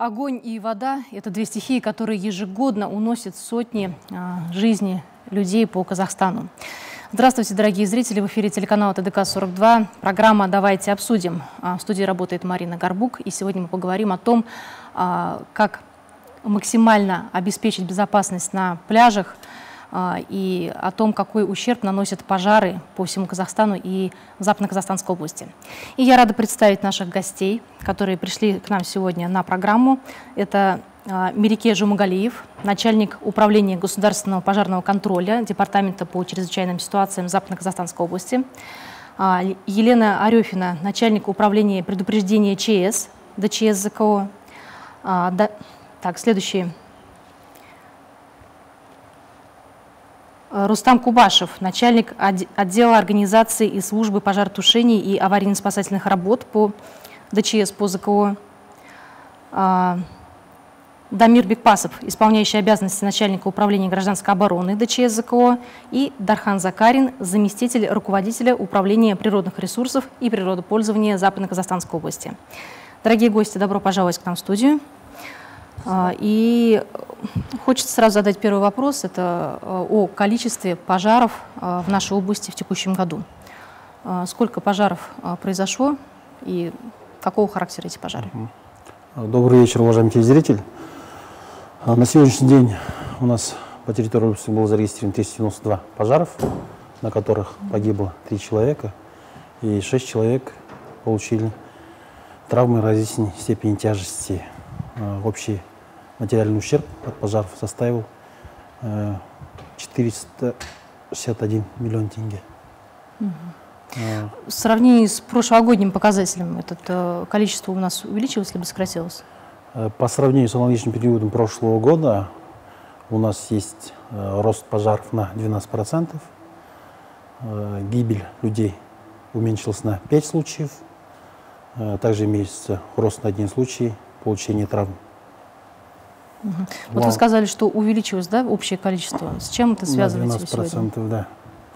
Огонь и вода – это две стихии, которые ежегодно уносят сотни жизней людей по Казахстану. Здравствуйте, дорогие зрители! В эфире телеканала ТДК-42. Программа «Давайте обсудим». В студии работает Марина Горбук. И сегодня мы поговорим о том, как максимально обеспечить безопасность на пляжах и о том, какой ущерб наносят пожары по всему Казахстану и в Западно-Казахстанской области. И я рада представить наших гостей, которые пришли к нам сегодня на программу. Это Мереке Жумагалиев, начальник управления государственного пожарного контроля Департамента по чрезвычайным ситуациям Западно-Казахстанской области. Елена Арефина, начальник управления предупреждения ЧС, ДЧС ЗКО. Так, следующий. Рустам Кубашев, начальник отдела организации и службы пожаротушения и аварийно-спасательных работ по ДЧС по ЗКО. Дамир Бекпасов, исполняющий обязанности начальника управления гражданской обороны ДЧС ЗКО. И Дархан Закарин, заместитель руководителя управления природных ресурсов и природопользования Западно-Казахстанской области. Дорогие гости, добро пожаловать к нам в студию. И хочется сразу задать первый вопрос. Это о количестве пожаров в нашей области в текущем году. Сколько пожаров произошло и какого характера эти пожары? Добрый вечер, уважаемый телезритель. На сегодняшний день у нас по территории области было зарегистрировано 392 пожаров, на которых погибло 3 человека, и 6 человек получили травмы различной степени тяжести. Общий материальный ущерб от пожаров составил 461 миллион тенге. В сравнении с прошлогодним показателем это количество у нас увеличилось либо сократилось? По сравнению с аналогичным периодом прошлого года у нас есть рост пожаров на 12%, гибель людей уменьшилась на 5 случаев, также имеется рост на 1 случай получения травм. Вот вы сказали, что увеличилось, да, общее количество. С чем это связываете вы сегодня? 12%,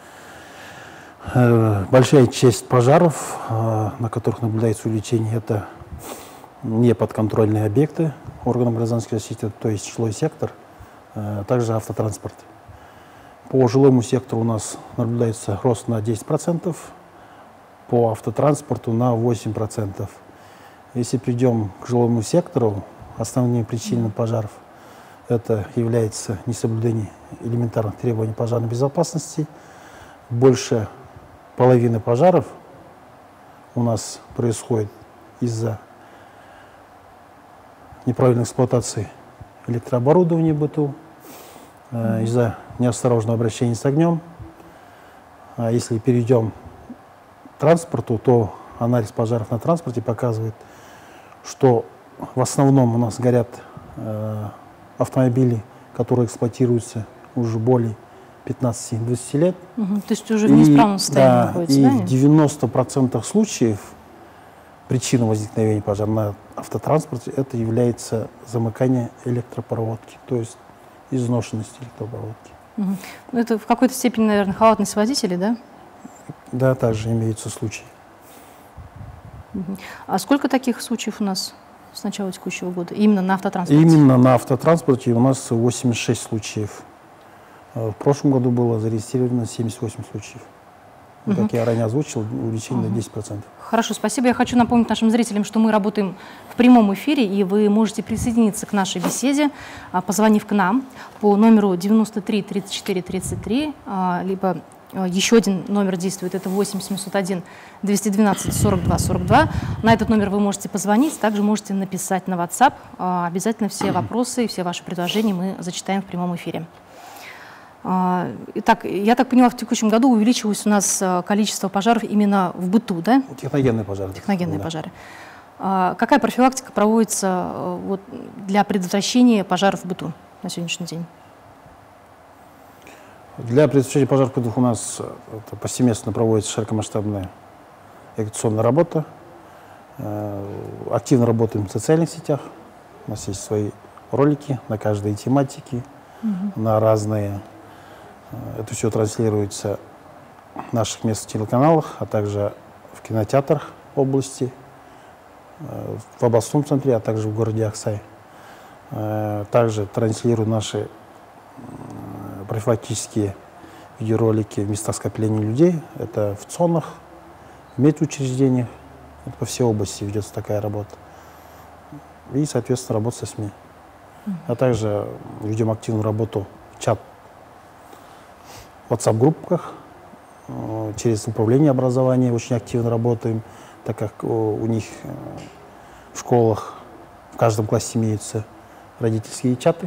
да. Большая часть пожаров, на которых наблюдается увеличение, это не подконтрольные объекты органов гражданской защиты, то есть жилой сектор, также автотранспорт. По жилому сектору у нас наблюдается рост на 10%, по автотранспорту на 8%. Если придем к жилому сектору, основными причинами пожаров это является несоблюдение элементарных требований пожарной безопасности. Больше половины пожаров у нас происходит из-за неправильной эксплуатации электрооборудования в быту, из-за неосторожного обращения с огнем. А если перейдем к транспорту, то анализ пожаров на транспорте показывает, что в основном у нас горят автомобили, которые эксплуатируются уже более 15-20 лет. То есть уже в неисправном состоянии находится, да? И в 90% случаев причиной возникновения пожара на автотранспорте это является замыкание электропроводки, то есть изношенность электропроводки. Это в какой-то степени, наверное, халатность водителей, да? Да, также имеются случаи. А сколько таких случаев у нас с начала текущего года? Именно на автотранспорте? Именно на автотранспорте у нас 86 случаев. В прошлом году было зарегистрировано 78 случаев. Как я ранее озвучил, увеличение на 10%. Хорошо, спасибо. Я хочу напомнить нашим зрителям, что мы работаем в прямом эфире, и вы можете присоединиться к нашей беседе, позвонив к нам по номеру 93 34 33, либо еще один номер действует, это 8 701 212 42 42. На этот номер вы можете позвонить, также можете написать на WhatsApp. Обязательно все вопросы, все ваши предложения мы зачитаем в прямом эфире. Итак, я так поняла, в текущем году увеличилось у нас количество пожаров именно в быту, да? Техногенные пожары. Техногенные пожары. Какая профилактика проводится для предотвращения пожаров в быту на сегодняшний день? Для предотвращения пожаров в быту у нас повсеместно проводится широкомасштабная агитационная работа. Активно работаем в социальных сетях. У нас есть свои ролики на каждой тематике, на разные. Это все транслируется в наших местных телеканалах, а также в кинотеатрах области, в областном центре, а также в городе Аксай. Также транслирую наши профилактические видеоролики в местах скопления людей. Это в ЦОНах, в медучреждениях. Это по всей области ведется такая работа. И, соответственно, работа со СМИ. А также ведем активную работу в чат, в WhatsApp-группах. Через управление образования очень активно работаем, так как у них в школах в каждом классе имеются родительские чаты.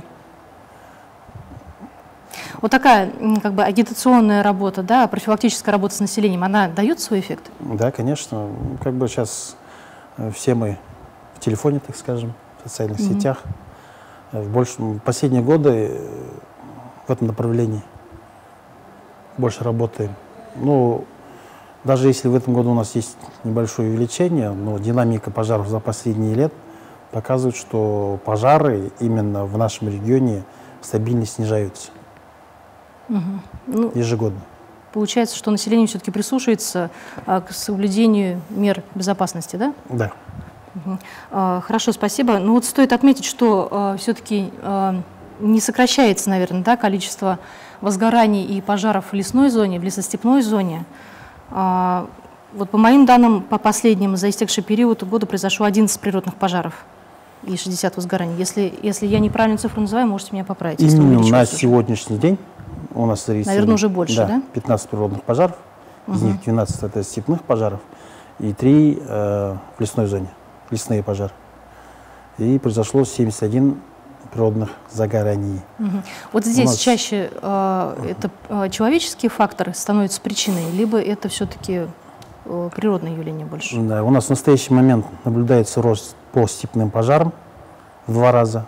Вот такая как бы агитационная работа, да, профилактическая работа с населением, она дает свой эффект? Да, конечно. Как бы сейчас все мы в телефоне, так скажем, в социальных сетях. В последние годы в этом направлении больше работаем. Ну, даже если в этом году у нас есть небольшое увеличение, но динамика пожаров за последние лет показывает, что пожары именно в нашем регионе стабильно снижаются. Ежегодно. Получается, что население все-таки прислушивается к соблюдению мер безопасности, да? Да. Хорошо, спасибо. Ну вот стоит отметить, что все-таки не сокращается, наверное, да, количество возгораний и пожаров в лесной зоне, в лесостепной зоне. Вот по моим данным, по последним, за истекший период года произошло 11 природных пожаров и 60 возгораний. Если я неправильную цифру называю, можете меня поправить. Именно на сегодняшний день у нас зарегистрировано, наверное, уже больше, да? 15 природных пожаров, из них 12 это степных пожаров и 3 в лесной зоне, лесные пожары. И произошло 71 природных загораний. Вот здесь чаще это человеческие факторы становятся причиной, либо это все-таки природное явление больше? Да, у нас в настоящий момент наблюдается рост по степным пожарам в 2 раза.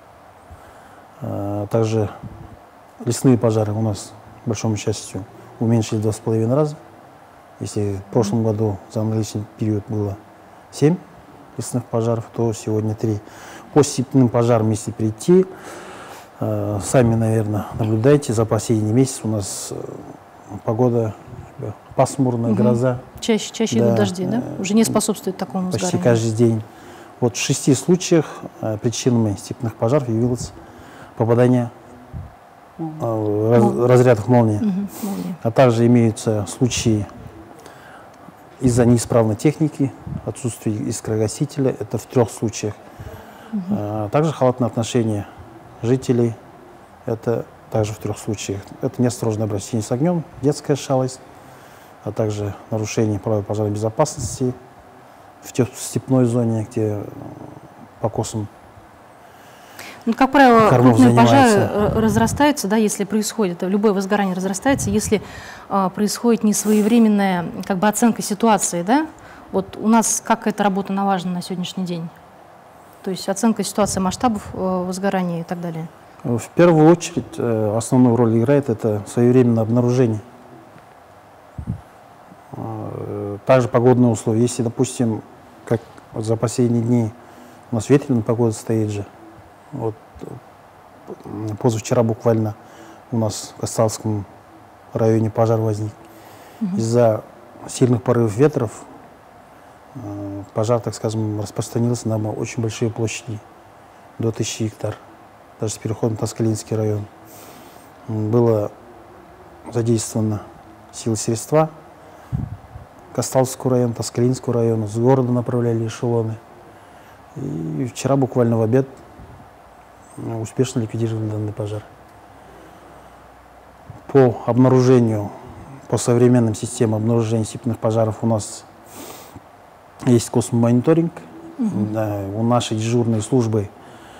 Также лесные пожары у нас, к большому счастью, уменьшились в 2,5 раза. Если в прошлом году за аналогичный период было 7 лесных пожаров, то сегодня 3. По степным пожарам, если прийти, сами, наверное, наблюдайте, за последний месяц у нас погода пасмурная, гроза. Чаще идут дожди, да? Уже не способствует такому возгоранию. Почти каждый день. Вот в 6 случаях причинами степных пожаров явилось попадание разрядов молнии. А также имеются случаи из-за неисправной техники, отсутствия искрогасителя. Это в 3 случаях. Также халатное отношение жителей. Это также в 3 случаях. Это неосторожное обращение с огнем, детская шалость, а также нарушение правил пожарной безопасности в степной зоне, где покосом. Ну, как правило, крупные пожары разрастаются, да, если происходит, любое возгорание разрастается, если происходит несвоевременная как бы оценка ситуации, да? Вот у нас как эта работа налажена на сегодняшний день? То есть оценка ситуации масштабов возгорания и так далее. В первую очередь основную роль играет это своевременное обнаружение. Также погодные условия. Если, допустим, как вот за последние дни у нас ветреная погода стоит же, вот позавчера буквально у нас в Касталском районе пожар возник. Из-за сильных порывов ветров пожар, так скажем, распространился на очень большие площади, до 1000 гектар, даже с переходом в Тоскалинский район. Было задействовано силы средства, Касталский район, Тоскалинский район, с города направляли эшелоны. И вчера буквально в обед успешно ликвидировали данный пожар. По обнаружению, по современным системам обнаружения степных пожаров у нас есть космомониторинг. У нашей дежурной службы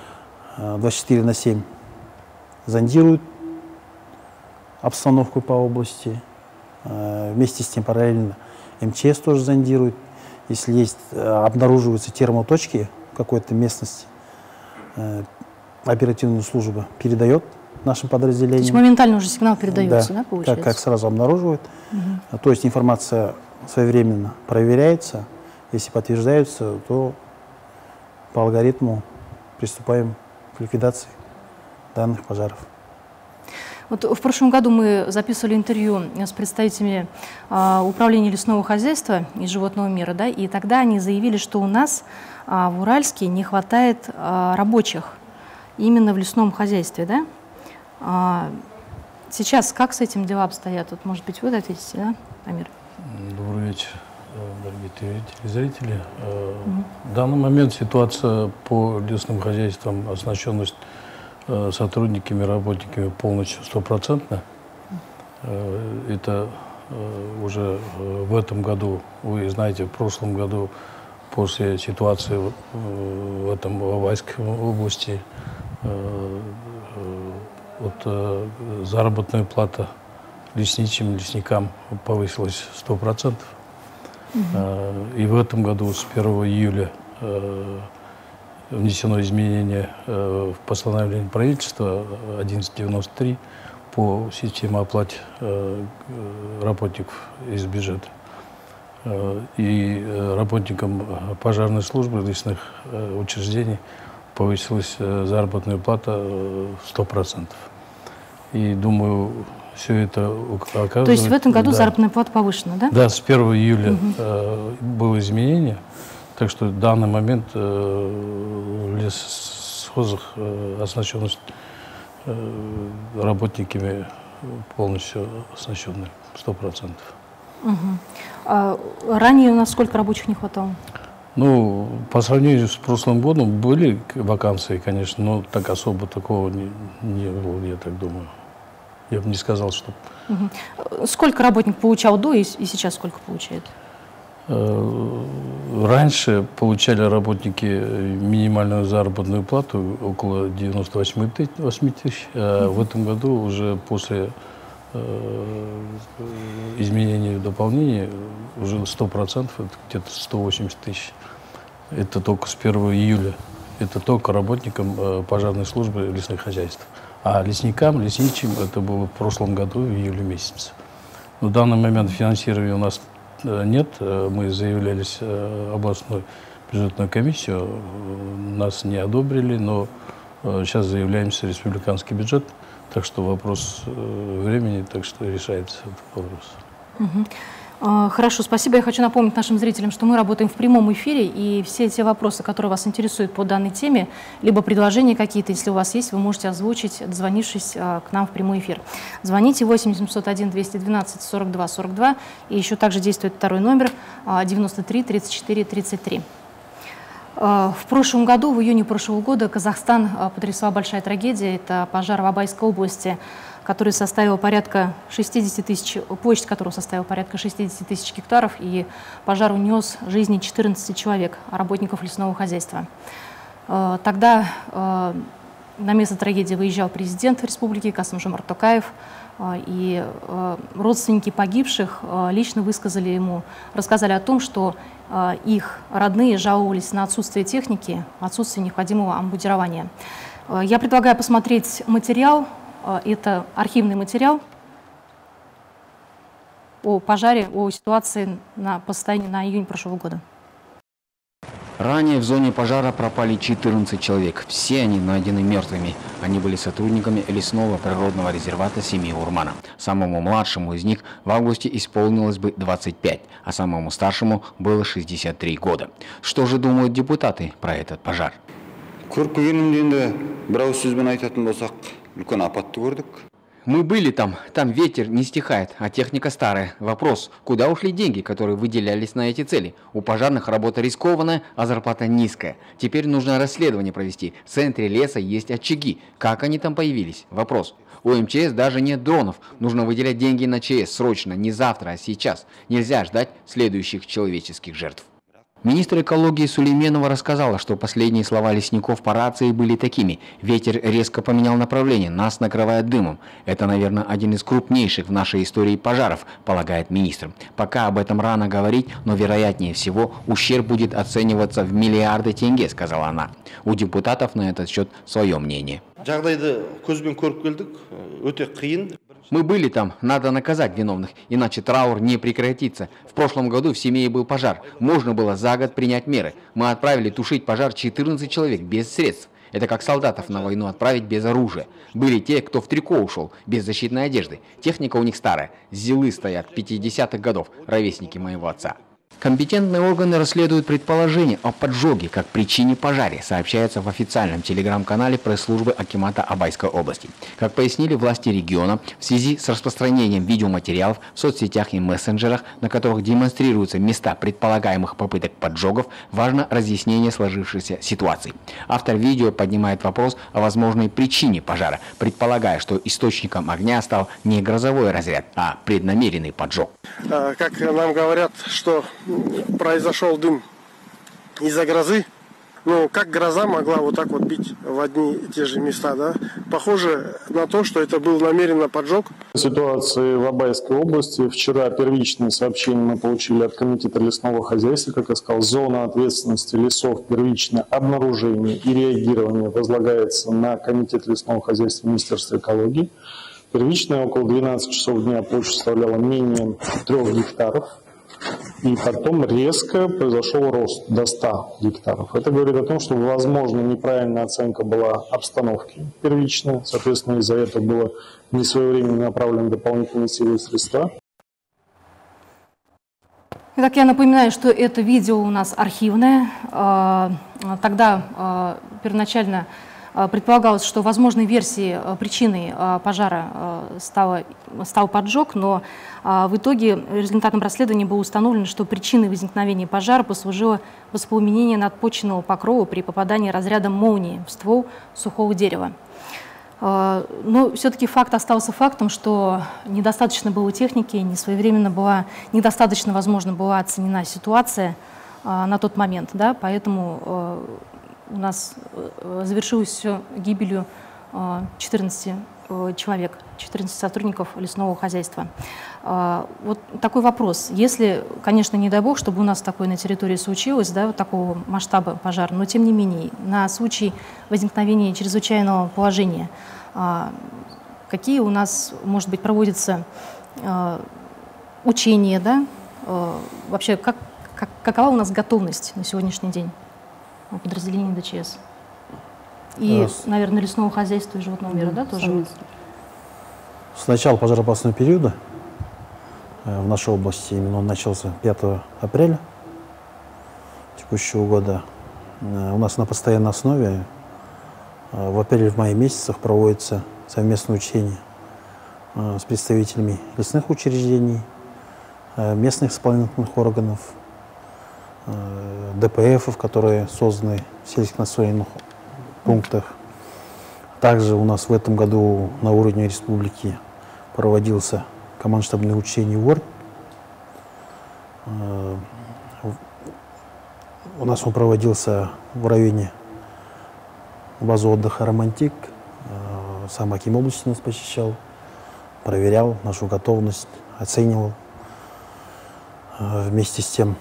24/7 зондируют обстановку по области. Вместе с тем параллельно МЧС тоже зондирует. Если есть, обнаруживаются термоточки в какой-то местности, оперативная служба передает нашим подразделениям. То есть моментально уже сигнал передается, да, получается? Как сразу обнаруживают. То есть информация своевременно проверяется. Если подтверждается, то по алгоритму приступаем к ликвидации данных пожаров. Вот в прошлом году мы записывали интервью с представителями управления лесного хозяйства и животного мира, да, и тогда они заявили, что у нас в Уральске не хватает рабочих именно в лесном хозяйстве, да? Сейчас как с этим дела обстоят? Вот, может быть, вы ответите, да, Амир? Добрый вечер, дорогие телезрители. В данный момент ситуация по лесным хозяйствам, оснащенность сотрудниками, работниками полностью стопроцентная. Это уже в этом году, вы знаете, в прошлом году после ситуации в этом Іловайской области заработная плата лесничим-лесникам повысилась 100%. И в этом году с 1 июля внесено изменение в постановление правительства 1193 по системе оплаты работников из бюджета. И работникам пожарной службы лесных учреждений повысилась заработная плата 100%. И думаю, все это оказывается... То есть в этом году заработная плата повышена, да? Да, с 1 июля было изменение. Так что в данный момент в лесхозах оснащенность работниками полностью оснащены, 100%. А ранее у нас сколько рабочих не хватало? Ну, по сравнению с прошлым годом были вакансии, конечно, но так особо такого не было, я так думаю. Я бы не сказал, что... Сколько работник получал до и сейчас сколько получает? Раньше получали работники минимальную заработную плату около 98 тысяч, а в этом году уже после изменений и дополнений уже 100%, это где-то 180 тысяч. Это только с 1 июля. Это только работникам пожарной службы лесных хозяйств. А лесникам, лесничим это было в прошлом году, в июле месяце. В данный момент финансирования у нас нет. Мы заявлялись в областную бюджетную комиссию, нас не одобрили, но сейчас заявляемся в республиканский бюджет. Так что вопрос времени, так что решается этот вопрос. Хорошо, спасибо. Я хочу напомнить нашим зрителям, что мы работаем в прямом эфире, и все те вопросы, которые вас интересуют по данной теме, либо предложения какие-то, если у вас есть, вы можете озвучить, дозвонившись к нам в прямой эфир. Звоните 8 701 212 42 42, и еще также действует второй номер 93 34 33. В прошлом году, в июне прошлого года, Казахстан потрясла большая трагедия. Это пожар в Абайской области, который составил порядка 60 тысяч, площадь которого составила порядка 60 тысяч гектаров, и пожар унес жизни 14 человек, работников лесного хозяйства. Тогда на место трагедии выезжал президент республики Касым-Жомарт Токаев, и родственники погибших лично высказали ему, рассказали о том, что их родные жаловались на отсутствие техники, отсутствие необходимого амбудирования. Я предлагаю посмотреть материал. Это архивный материал о пожаре, о ситуации по состоянию на июнь прошлого года. Ранее в зоне пожара пропали 14 человек. Все они найдены мертвыми. Они были сотрудниками лесного природного резервата семьи Урмана. Самому младшему из них в августе исполнилось бы 25, а самому старшему было 63 года. Что же думают депутаты про этот пожар? Мы были там ветер не стихает, а техника старая. Вопрос, куда ушли деньги, которые выделялись на эти цели? У пожарных работа рискованная, а зарплата низкая. Теперь нужно расследование провести. В центре леса есть очаги. Как они там появились? Вопрос. У МЧС даже нет дронов. Нужно выделять деньги на ЧС срочно, не завтра, а сейчас. Нельзя ждать следующих человеческих жертв. Министр экологии Сулейменова рассказала, что последние слова лесников по рации были такими: «Ветер резко поменял направление, нас накрывает дымом». Это, наверное, один из крупнейших в нашей истории пожаров, полагает министр. Пока об этом рано говорить, но вероятнее всего ущерб будет оцениваться в миллиарды тенге, сказала она. У депутатов на этот счет свое мнение. Мы были там, надо наказать виновных, иначе траур не прекратится. В прошлом году в семье был пожар, можно было за год принять меры. Мы отправили тушить пожар 14 человек без средств. Это как солдатов на войну отправить без оружия. Были те, кто в трико ушел, без защитной одежды. Техника у них старая, зилы стоят 50-х годов, ровесники моего отца. Компетентные органы расследуют предположение о поджоге как причине пожара, сообщается в официальном телеграм-канале пресс-службы акимата Абайской области. Как пояснили власти региона, в связи с распространением видеоматериалов в соцсетях и мессенджерах, на которых демонстрируются места предполагаемых попыток поджогов, важно разъяснение сложившейся ситуации. Автор видео поднимает вопрос о возможной причине пожара, предполагая, что источником огня стал не грозовой разряд, а преднамеренный поджог. Как нам говорят, что произошел дым из-за грозы. Ну, как гроза могла вот так вот бить в одни и те же места, да? Похоже на то, что это был намеренно поджог. Ситуации в Абайской области. Вчера первичные сообщения мы получили от Комитета лесного хозяйства. Как я сказал, зона ответственности лесов, первичное обнаружение и реагирование возлагается на Комитет лесного хозяйства Министерства экологии. Первичная около 12 часов дня площадь составляла менее 3 гектаров. И потом резко произошел рост до 100 гектаров. Это говорит о том, что, возможно, неправильная оценка была обстановки первичная. Соответственно, из-за этого было несвоевременно направлены дополнительные силы и средства. Итак, я напоминаю, что это видео у нас архивное. Тогда первоначально предполагалось, что возможной версией причиной пожара стал поджог, но в итоге результатом расследования было установлено, что причиной возникновения пожара послужило воспламенение надпочвенного покрова при попадании разряда молнии в ствол сухого дерева. Но все-таки факт остался фактом, что недостаточно было техники, недостаточно, возможно, была оценена ситуация на тот момент, да, поэтому у нас завершилось все гибелью 14 человек, 14 сотрудников лесного хозяйства. Вот такой вопрос. Если, конечно, не дай бог, чтобы у нас такое на территории случилось, да, вот такого масштаба пожара, но тем не менее, на случай возникновения чрезвычайного положения, какие у нас, может быть, проводятся учения, да? Вообще, какова у нас готовность на сегодняшний день подразделений ДЧС? И, наверное, лесного хозяйства и животного мира, да, тоже? С начала пожароопасного периода в нашей области, именно он начался 5 апреля текущего года, у нас на постоянной основе в апреле-мае месяцах проводятся совместные учения с представителями лесных учреждений, местных исполнительных органов, ДПФов, которые созданы в сельскохозяйственных пунктах. Также у нас в этом году на уровне республики проводился командно-штабное учение ВОРД. У нас он проводился в районе базы отдыха «Романтик». Сам аким области нас посещал, проверял нашу готовность, оценивал. Вместе с тем,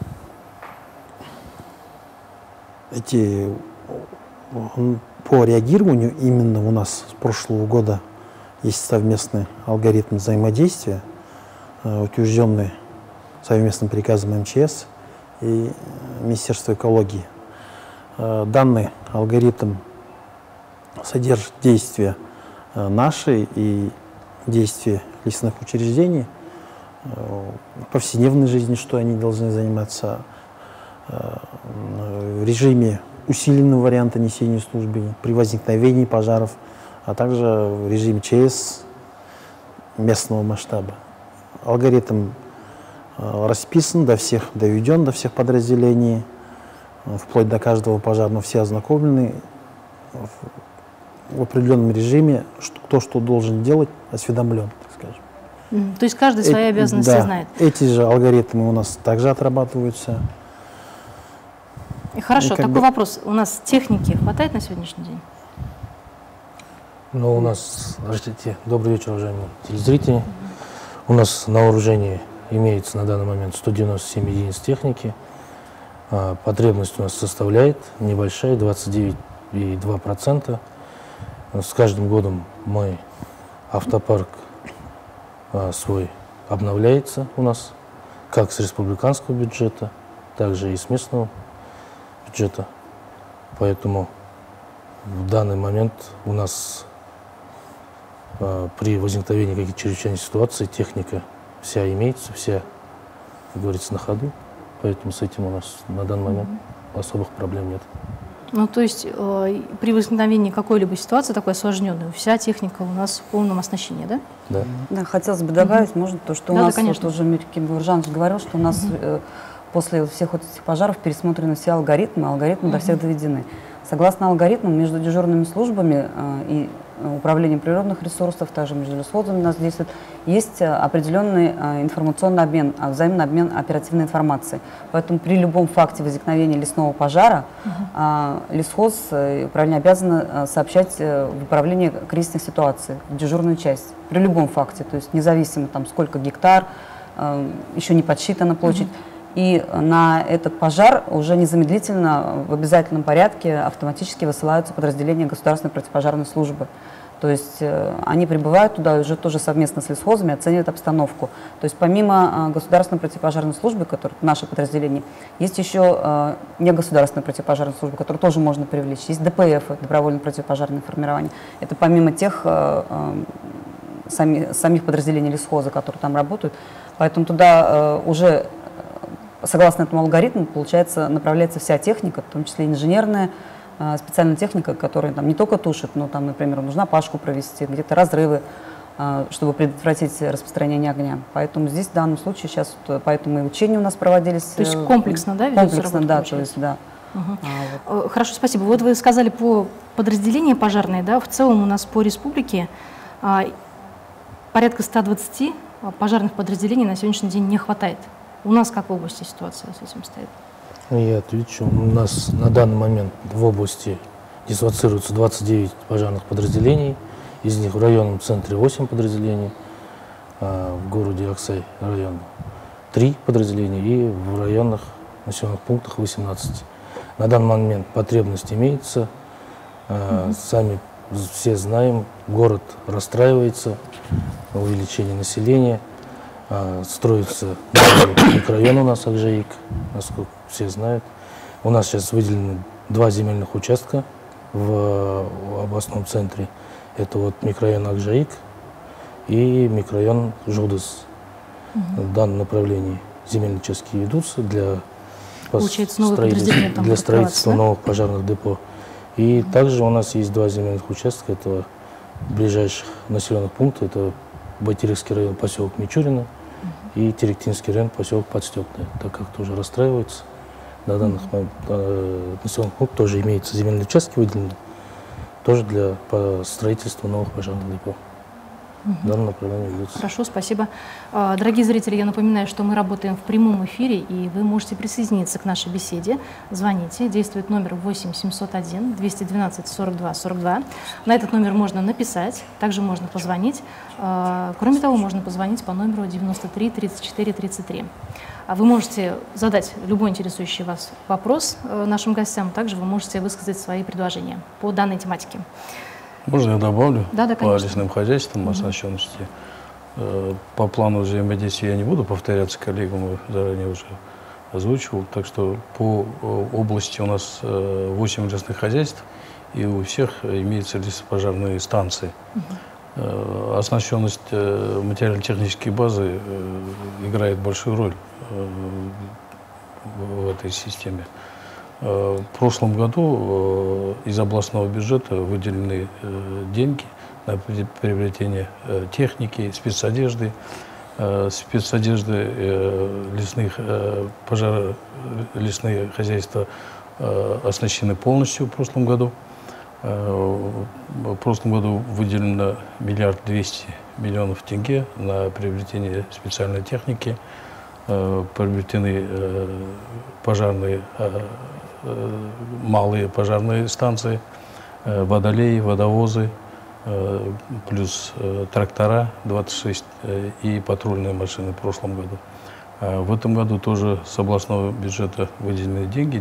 по реагированию именно у нас с прошлого года есть совместный алгоритм взаимодействия, утвержденный совместным приказом МЧС и Министерства экологии. Данный алгоритм содержит действия наши и действия лесных учреждений в повседневной жизни, что они должны заниматься в режиме усиленного варианта несения службы при возникновении пожаров, а также в режиме ЧС местного масштаба. Алгоритм расписан, доведен до всех подразделений, вплоть до каждого пожарного, все ознакомлены в определенном режиме, кто что должен делать, осведомлен, так скажем. То есть каждый свои обязанности знает. Эти же алгоритмы у нас также отрабатываются. Хорошо, такой вопрос. У нас техники хватает на сегодняшний день? Ну, у нас, здравствуйте, добрый вечер, уважаемые телезрители. У нас на вооружении имеется на данный момент 197 единиц техники. Потребность у нас составляет небольшая, 29,2%. С каждым годом автопарк свой обновляется у нас, как с республиканского бюджета, также и с местного бюджета. Поэтому в данный момент у нас при возникновении каких-то чрезвычайных ситуаций техника вся имеется, вся, как говорится, на ходу. поэтому с этим у нас на данный момент особых проблем нет. Ну, то есть при возникновении какой-либо ситуации такой осложненной, вся техника у нас в полном оснащении, да? Да. Да, хотелось бы добавить, может, то, что Да, у нас, да, конечно. вот уже Миркин Буржанович говорил, что у нас после всех вот этих пожаров пересмотрены все алгоритмы до всех доведены. Согласно алгоритмам, между дежурными службами и управлением природных ресурсов, также между лесхозами у нас действует, есть определенный информационный обмен, взаимный обмен оперативной информацией. Поэтому при любом факте возникновения лесного пожара лесхоз управление обязано сообщать в управление кризисных ситуаций, в дежурную часть. При любом факте, то есть независимо, там, сколько гектар, еще не подсчитана площадь. И на этот пожар уже незамедлительно в обязательном порядке автоматически высылаются подразделения государственной противопожарной службы. То есть они прибывают туда и уже тоже совместно с лесхозами оценивают обстановку. То есть помимо государственной противопожарной службы, которая наше подразделение, есть еще негосударственная противопожарная служба, которую тоже можно привлечь. Есть ДПФ, добровольное противопожарное формирование. Это помимо тех самих подразделений лесхоза, которые там работают. Поэтому туда уже согласно этому алгоритму, получается, направляется вся техника, в том числе инженерная, специальная техника, которая там не только тушит, но там, например, нужна пашку провести, где-то разрывы, чтобы предотвратить распространение огня. Поэтому здесь в данном случае сейчас, поэтому и учения у нас проводились. То есть комплексно, да, ведется комплексно, работа, да, получается? то есть, да. Вот. Хорошо, спасибо. Вот вы сказали по подразделениям пожарные, да, в целом у нас по республике порядка 120 пожарных подразделений на сегодняшний день не хватает. У нас как в области ситуация с этим стоит? Я отвечу. У нас на данный момент в области дислоцируется 29 пожарных подразделений. Из них в районном центре 8 подразделений, в городе Аксай район 3 подразделения и в районных населенных пунктах 18. На данный момент потребность имеется. Сами все знаем, город расстраивается, увеличение населения. Строится микрорайон у нас Акжаик, насколько все знают. У нас сейчас выделены 2 земельных участка в областном центре. Это вот микрорайон Акжаик и микрорайон Жудас. В данном направлении земельные участки ведутся для строительства новых пожарных депо. И также у нас есть 2 земельных участка, это ближайших населенных пунктов, это Байтерекский район, поселок Мичурина, и Теректинский район, поселок Подстепное, так как тоже расстраивается. На данных населенных пунктах тоже имеются земельные участки выделены, тоже для строительства новых пожарных депо. В данном направлении ведется. Хорошо, спасибо. Дорогие зрители, я напоминаю, что мы работаем в прямом эфире, и вы можете присоединиться к нашей беседе. Звоните, действует номер 8 701 212 42 42. На этот номер можно написать, также можно позвонить. Кроме того, можно позвонить по номеру 93 34 33. Вы можете задать любой интересующий вас вопрос нашим гостям, также вы можете высказать свои предложения по данной тематике. Можно я добавлю? Да, по лесным хозяйствам, оснащенности? По плану взаимодействия я не буду повторяться, коллегам заранее уже озвучивал. Так что по области у нас 8 лесных хозяйств, и у всех имеются лесопожарные станции. Оснащенность материально-технической базы играет большую роль в этой системе. В прошлом году из областного бюджета выделены деньги на приобретение техники, спецодежды лесных лесные хозяйства оснащены полностью в прошлом году. В прошлом году выделено 1 200 000 000 тенге на приобретение специальной техники. Приобретены пожарные, малые пожарные станции, водолеи, водовозы, плюс трактора 26 и патрульные машины в прошлом году. В этом году тоже с областного бюджета выделены деньги,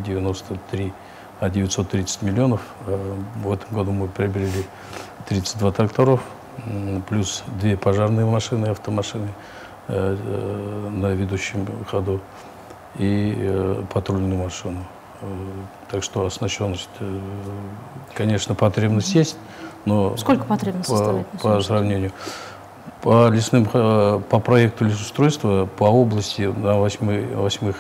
930 миллионов. В этом году мы приобрели 32 тракторов, плюс 2 пожарные машины, автомашины на ведущем ходу и патрульную машину. Так что оснащенность, конечно, потребность есть, но сколько потребность составляет? По сравнению По лесным, по проекту лесоустройства по области на восьмерых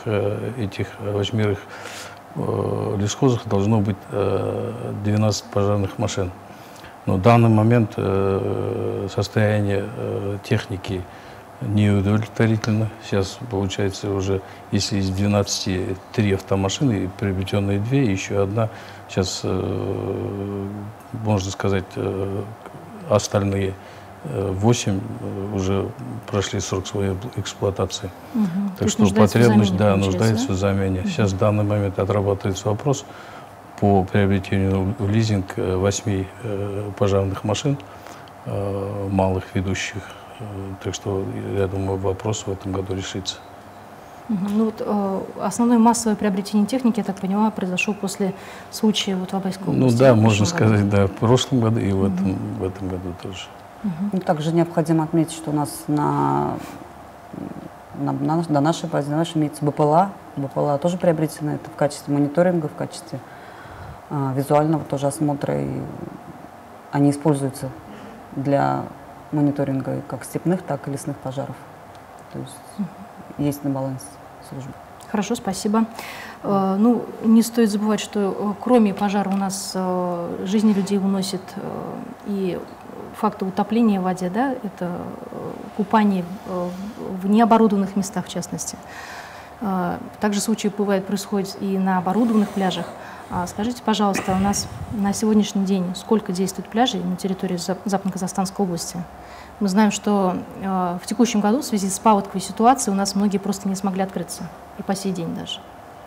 лесхозах должно быть 12 пожарных машин. Но в данный момент состояние техники неудовлетворительно. Сейчас получается уже, если из 12 3 автомашины, приобретенные 2, еще одна. Сейчас, можно сказать, остальные 8 уже прошли срок своей эксплуатации. Так что потребность нуждается в замене. Сейчас в данный момент отрабатывается вопрос по приобретению в лизинг 8 пожарных машин, малых ведущих. Так что, я думаю, вопрос в этом году решится. Ну, вот, основное массовое приобретение техники, я так понимаю, произошло после случая вот в Абайской области. Ну да, можно сказать, да, в прошлом году и в этом году тоже. Ну, также необходимо отметить, что у нас на нашей базе имеется БПЛА. БПЛА тоже приобретено это в качестве мониторинга, в качестве визуального тоже осмотра. И они используются для мониторинга как степных, так и лесных пожаров. То есть есть на балансе службы. Хорошо, спасибо. Ну, не стоит забывать, что кроме пожара у нас жизни людей уносит и факты утопления в воде, да, это купание в необорудованных местах, в частности. Также случаи происходят и на оборудованных пляжах. Скажите, пожалуйста, у нас на сегодняшний день сколько действует пляжей на территории Западно-Казахстанской области? Мы знаем, что в текущем году в связи с паводковой ситуацией у нас многие просто не смогли открыться, и по сей день даже.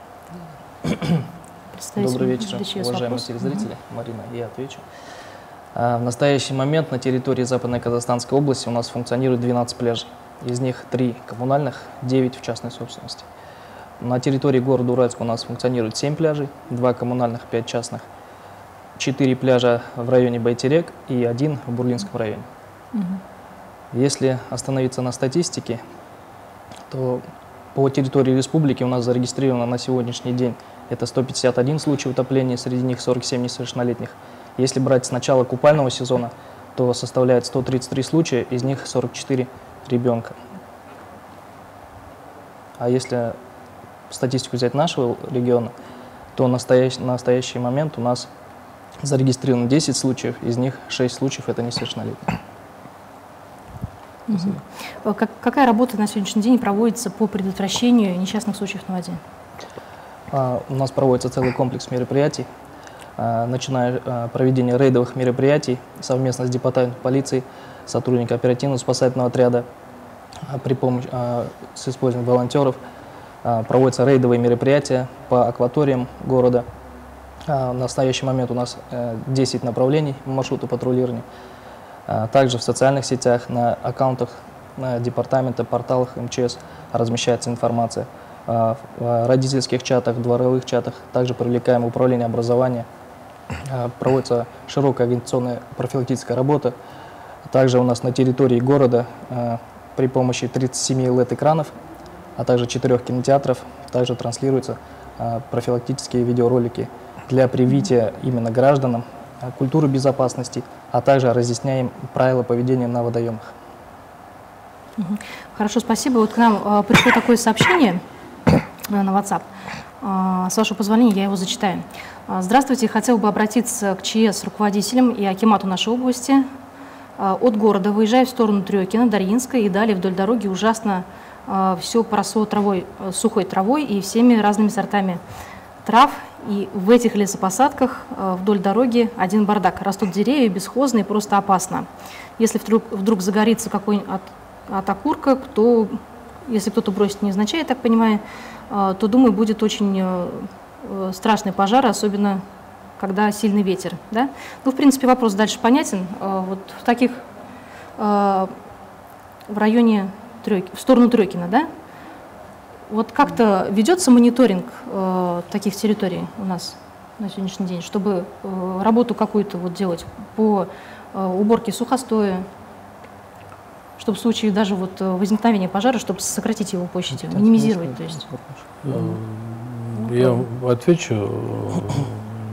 Добрый вечер, уважаемые телезрители. Марина, я отвечу. В настоящий момент на территории Западной Казахстанской области у нас функционирует 12 пляжей. Из них 3 коммунальных, 9 в частной собственности. На территории города Уральска у нас функционирует 7 пляжей, 2 коммунальных, 5 частных, 4 пляжа в районе Байтерек и 1 в Бурлинском районе. Если остановиться на статистике, то по территории республики у нас зарегистрировано на сегодняшний день это 151 случай утопления, среди них 47 несовершеннолетних. Если брать с начала купального сезона, то составляет 133 случая, из них 44 ребенка. А если статистику взять нашего региона, то на настоящий момент у нас зарегистрировано 10 случаев, из них 6 случаев это несовершеннолетние. Какая работа на сегодняшний день проводится по предотвращению несчастных случаев на воде? У нас проводится целый комплекс мероприятий, начиная проведение рейдовых мероприятий совместно с департаментом полиции, сотрудниками оперативно-спасательного отряда, с использованием волонтеров. Проводятся рейдовые мероприятия по акваториям города. В настоящий момент у нас 10 направлений маршрута патрулирования. Также в социальных сетях, на аккаунтах департамента, порталах МЧС размещается информация. В родительских чатах, дворовых чатах также привлекаем управление образования. Проводится широкая агитационная профилактическая работа. Также у нас на территории города при помощи 37 LED-экранов, а также 4 кинотеатров также транслируются профилактические видеоролики для привития именно гражданам культуры безопасности, а также разъясняем правила поведения на водоемах. Хорошо, спасибо. Вот к нам пришло такое сообщение на WhatsApp. С вашего позволения я его зачитаю. Здравствуйте, хотел бы обратиться к ЧС руководителям и акимату нашей области. От города выезжая в сторону Трёкина, Дарьинска и далее вдоль дороги ужасно все поросло травой, сухой травой и всеми разными сортами трав. И в этих лесопосадках вдоль дороги один бардак. Растут деревья бесхозные, просто опасно. Если вдруг загорится какой-нибудь от окурка, то, если кто-то бросит невзначай, я так понимаю, то, думаю, будет очень страшный пожар, особенно когда сильный ветер. Да? Ну, в принципе, вопрос дальше понятен. Вот в таких, в районе, в сторону Трёкина, да? Вот как-то ведется мониторинг таких территорий у нас на сегодняшний день, чтобы работу какую-то вот делать по уборке сухостоя, чтобы в случае даже вот возникновения пожара, чтобы сократить его площадь, минимизировать, то есть. Я отвечу.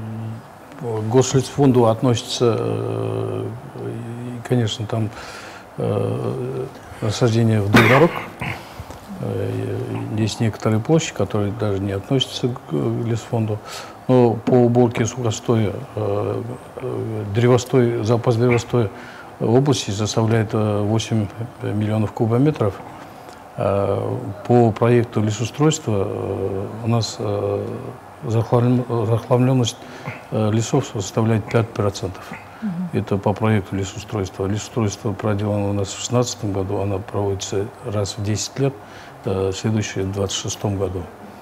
К Гослесфонду относится, конечно, там насаждения вдоль дорог. Есть некоторые площади, которые даже не относятся к лесфонду. Но по уборке сухостоя, запас древостоя в области составляет 8 миллионов кубометров. По проекту лесоустройства у нас захламленность лесов составляет 5%. Это по проекту лесоустройства. Лесоустройство проделано у нас в 2016 году, оно проводится раз в 10 лет, следующее в 2026 году.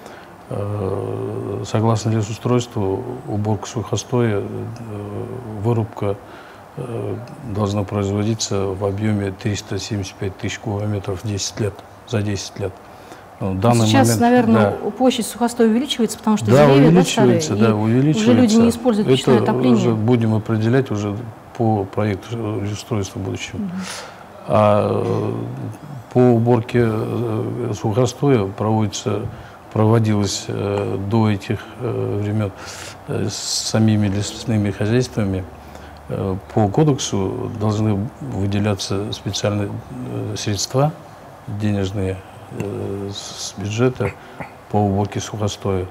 Согласно лесоустройству, уборка сухостоя, вырубка должна производиться в объеме 375 тысяч кубометров за 10 лет. Сейчас, наверное, площадь сухостоя увеличивается, потому что да, деревья увеличивается, старые, увеличивается. Уже люди не используют печное отопление. Уже будем определять уже по проекту лесоустройства будущего. А по уборке сухостоя проводилось до этих времен с самими лесными хозяйствами. По кодексу должны выделяться специальные средства денежные с бюджета по уборке сухостоя.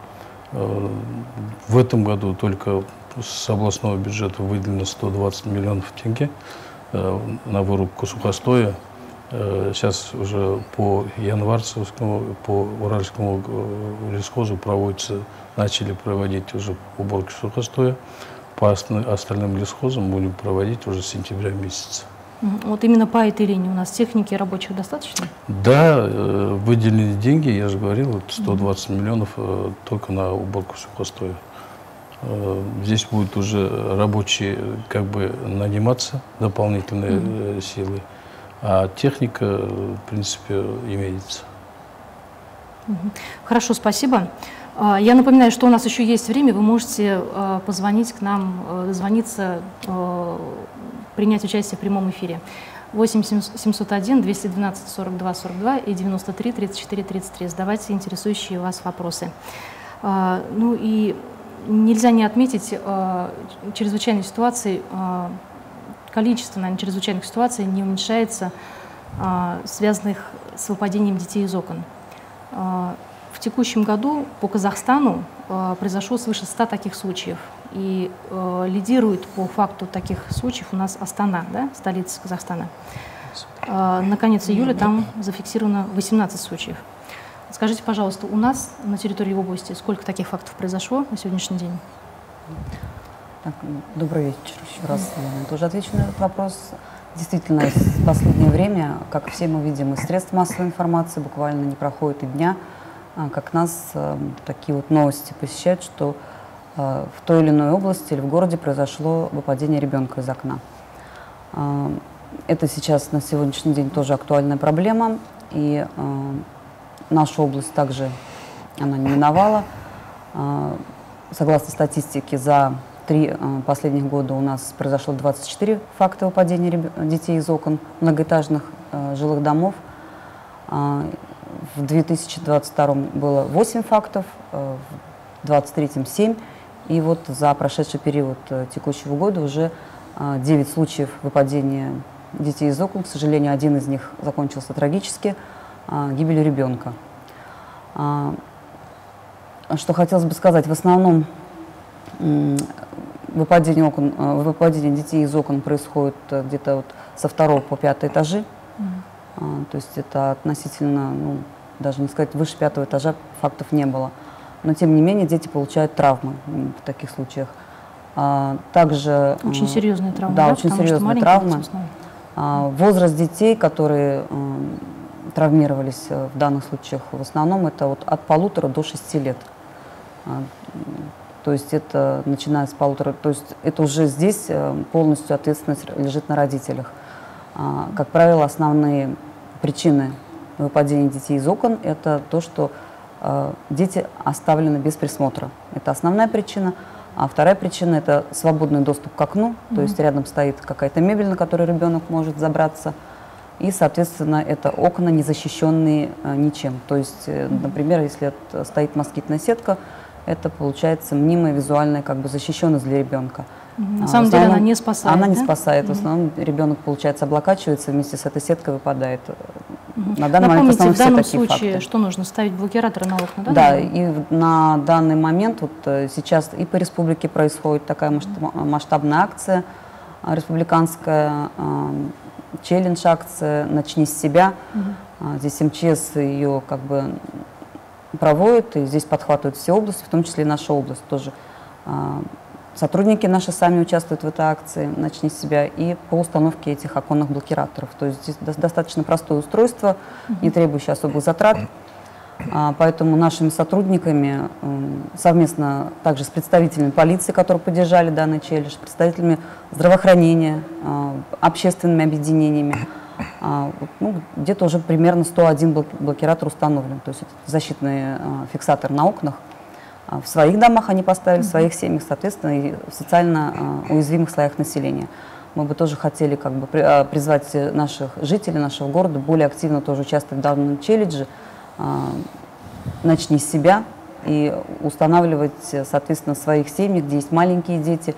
В этом году только с областного бюджета выделено 120 миллионов тенге на вырубку сухостоя. Сейчас уже по Январцевскому, по Уральскому лесхозу начали проводить уже уборку сухостоя. По остальным лесхозам будем проводить уже с сентября месяца. Вот именно по этой линии у нас техники рабочих достаточно? Да, выделены деньги, я же говорил, 120 миллионов только на уборку сухостоя. Здесь будут уже рабочие как бы наниматься, дополнительные силы, а техника, в принципе, имеется. Хорошо, спасибо. Я напоминаю, что у нас еще есть время, вы можете позвонить к нам, дозвониться, принять участие в прямом эфире. 8 701 212 42 42 и 93 34 33. Задавайте интересующие вас вопросы. Ну и нельзя не отметить чрезвычайной ситуации, количество, наверное, чрезвычайных ситуаций не уменьшается, связанных с выпадением детей из окон. В текущем году по Казахстану произошло свыше 100 таких случаев. И лидирует по факту таких случаев у нас Астана, да, столица Казахстана. На конец июля там зафиксировано 18 случаев. Скажите, пожалуйста, у нас на территории области сколько таких фактов произошло на сегодняшний день? Так, добрый вечер еще раз. Я тоже отвечу на этот вопрос. Действительно, в последнее время, как все мы видим, из средств массовой информации буквально не проходит и дня, как нас такие вот новости посещают, что в той или иной области или в городе произошло выпадение ребенка из окна. Это сейчас на сегодняшний день тоже актуальная проблема, и наша область также она не миновала. Согласно статистике, за 3 последних года у нас произошло 24 факта выпадения детей из окон многоэтажных жилых домов. В 2022 было 8 фактов, в 2023 7. И вот за прошедший период текущего года уже 9 случаев выпадения детей из окон. К сожалению, один из них закончился трагически, гибелью ребенка. Что хотелось бы сказать, в основном выпадение детей из окон происходит где-то вот со 2 по 5 этажи. То есть это относительно, ну, даже не сказать, выше 5 этажа фактов не было. Но, тем не менее, дети получают травмы в таких случаях. Также, очень серьезные травмы. Да, очень серьезные травмы. Возраст детей, которые травмировались в данных случаях, в основном это вот от 1,5 до 6 лет. То есть это начиная с 1,5, то есть это уже здесь полностью ответственность лежит на родителях. Как правило, основные причины выпадения детей из окон – это то, что дети оставлены без присмотра. Это основная причина. А вторая причина – это свободный доступ к окну, то есть рядом стоит какая-то мебель, на которую ребенок может забраться. И, соответственно, это окна, не защищенные ничем. То есть, например, если стоит москитная сетка, это получается мнимая визуальная как бы защищенность для ребенка. На самом деле она не спасает. Она не спасает. В основном ребенок, получается, облокачивается, вместе с этой сеткой выпадает. На данный момент в основном в данном все такие случае, факты. что нужно? Ставить блокираторы на окна, да? Да, и на данный момент, вот сейчас и по республике происходит такая масштабная акция республиканская, челлендж-акция «Начни с себя». Здесь МЧС ее как бы проводит, и здесь подхватывают все области, в том числе и наша область тоже. Сотрудники наши сами участвуют в этой акции «Начни с себя» и по установке этих оконных блокираторов. То есть здесь достаточно простое устройство, не требующее особых затрат. Поэтому нашими сотрудниками, совместно также с представителями полиции, которые поддержали данный челлендж, представителями здравоохранения, общественными объединениями, где-то уже примерно 101 блокиратор установлен. То есть это защитный фиксатор на окнах. В своих домах они поставили, в своих семьях, соответственно, и в социально уязвимых слоях населения. Мы бы тоже хотели как бы призвать наших жителей нашего города более активно тоже участвовать в данном челлендже. Начни с себя и устанавливать, соответственно, в своих семьях, где есть маленькие дети,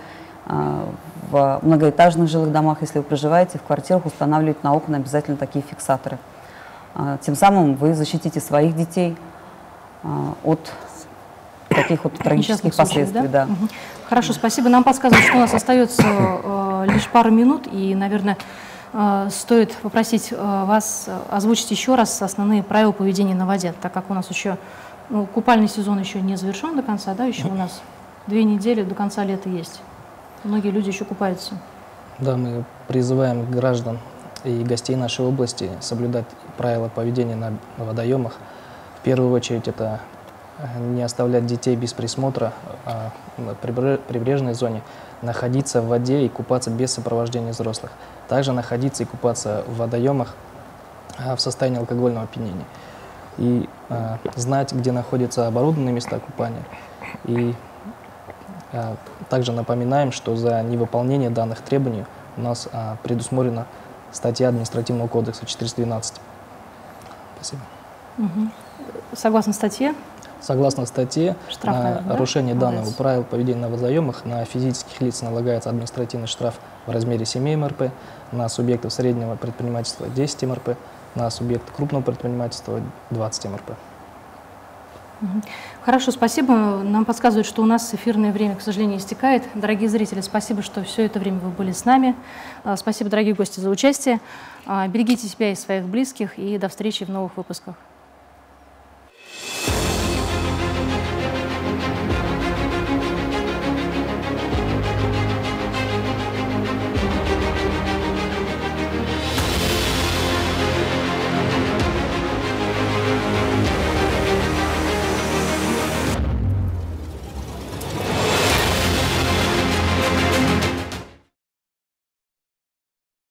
в многоэтажных жилых домах, если вы проживаете, в квартирах устанавливать на окна обязательно такие фиксаторы. Тем самым вы защитите своих детей от таких вот трагических последствий. Да? Хорошо, спасибо. Нам подсказывают, что у нас остается лишь пару минут, и, наверное, стоит попросить вас озвучить еще раз основные правила поведения на воде, так как у нас еще купальный сезон еще не завершен до конца, да, еще у нас 2 недели до конца лета есть. Многие люди еще купаются. Да, мы призываем граждан и гостей нашей области соблюдать правила поведения на водоемах. В первую очередь это не оставлять детей без присмотра на прибрежной зоне, находиться в воде и купаться без сопровождения взрослых. Также находиться и купаться в водоемах в состоянии алкогольного опьянения. И знать, где находятся оборудованные места купания. И также напоминаем, что за невыполнение данных требований у нас предусмотрена статья административного кодекса 412. Спасибо. Согласно статье? Согласно статье, на нарушение данного правил поведения на водоемах на физических лиц налагается административный штраф в размере 7 МРП, на субъектов среднего предпринимательства 10 МРП, на субъекты крупного предпринимательства 20 МРП. Хорошо, спасибо. Нам подсказывают, что у нас эфирное время, к сожалению, истекает. Дорогие зрители, спасибо, что все это время вы были с нами. Спасибо, дорогие гости, за участие. Берегите себя и своих близких, и до встречи в новых выпусках.